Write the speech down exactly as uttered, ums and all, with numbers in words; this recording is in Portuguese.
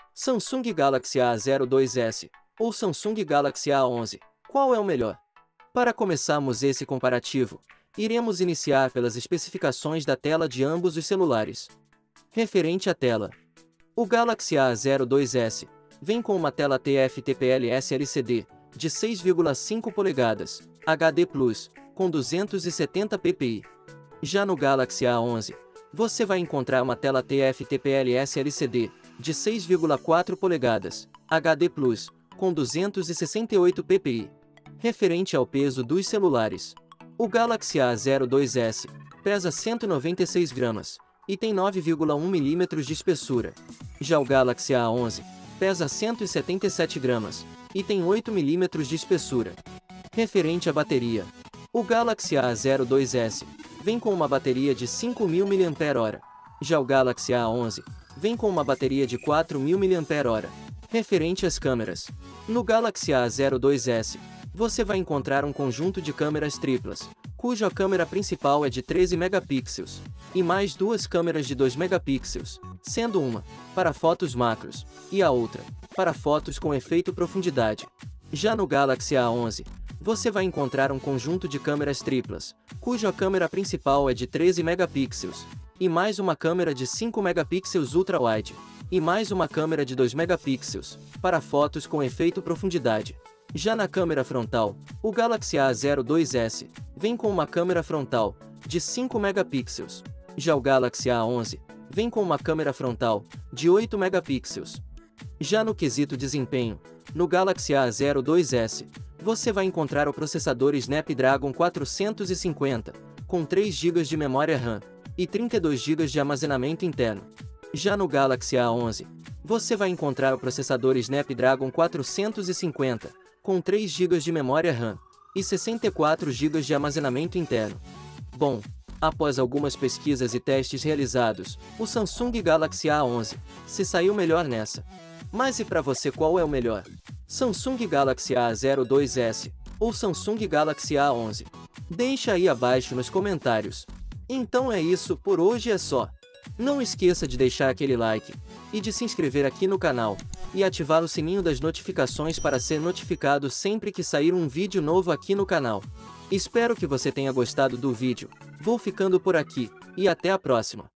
Samsung Galaxy A zero dois S ou Samsung Galaxy A onze, qual é o melhor? Para começarmos esse comparativo, iremos iniciar pelas especificações da tela de ambos os celulares. Referente à tela, o Galaxy A zero dois S vem com uma tela T F T P L S L C D de seis vírgula cinco polegadas, H D plus, com duzentos e setenta ppi. Já no Galaxy A onze, você vai encontrar uma tela T F T P L S L C D de seis vírgula quatro polegadas, H D plus, com duzentos e sessenta e oito ppi. Referente ao peso dos celulares, o Galaxy A zero dois S pesa cento e noventa e seis gramas e tem nove vírgula um milímetros de espessura. Já o Galaxy A onze pesa cento e setenta e sete gramas e tem oito milímetros de espessura. Referente à bateria, o Galaxy A zero dois S vem com uma bateria de cinco mil miliampères-hora. Já o Galaxy A onze vem com uma bateria de quatro mil miliampères-hora. Referente às câmeras, no Galaxy A zero dois S, você vai encontrar um conjunto de câmeras triplas, cuja câmera principal é de treze megapixels, e mais duas câmeras de dois megapixels, sendo uma para fotos macros e a outra para fotos com efeito profundidade. Já no Galaxy A onze, você vai encontrar um conjunto de câmeras triplas, cuja câmera principal é de treze megapixels, e mais uma câmera de cinco megapixels ultra-wide, e mais uma câmera de dois megapixels, para fotos com efeito profundidade. Já na câmera frontal, o Galaxy A zero dois S vem com uma câmera frontal de cinco megapixels. Já o Galaxy A onze vem com uma câmera frontal de oito megapixels. Já no quesito desempenho, no Galaxy A zero dois S, você vai encontrar o processador Snapdragon quatrocentos e cinquenta, com três gigas de memória RAM e trinta e dois gigas de armazenamento interno. Já no Galaxy A onze, você vai encontrar o processador Snapdragon quatrocentos e cinquenta, com três gigas de memória RAM e sessenta e quatro gigas de armazenamento interno. Bom, após algumas pesquisas e testes realizados, o Samsung Galaxy A onze se saiu melhor nessa. Mas e para você, qual é o melhor? Samsung Galaxy A zero dois S ou Samsung Galaxy A onze? Deixa aí abaixo nos comentários. Então é isso, por hoje é só. Não esqueça de deixar aquele like e de se inscrever aqui no canal e ativar o sininho das notificações para ser notificado sempre que sair um vídeo novo aqui no canal. Espero que você tenha gostado do vídeo. Vou ficando por aqui e até a próxima.